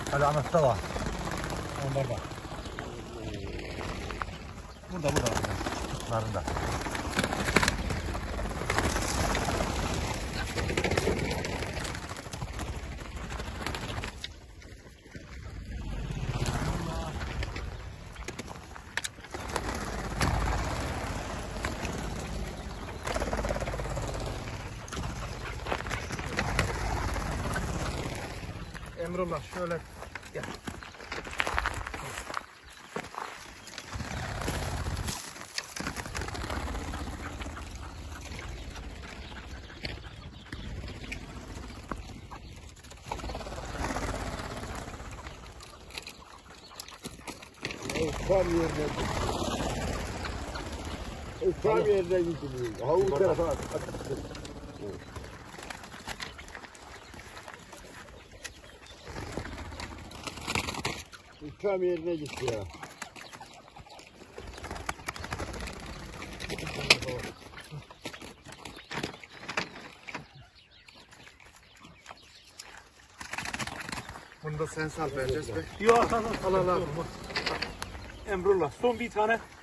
Alamette var. Onlar da. Burada. Kutlarında. Emrullah şöyle gel. Tam yerine tam yerine gidiyor. Ha bu tarafa at. Tam yerine gitti ya. Bunu da sen sal vereceğiz be. Yok al. Emrullah son bir tane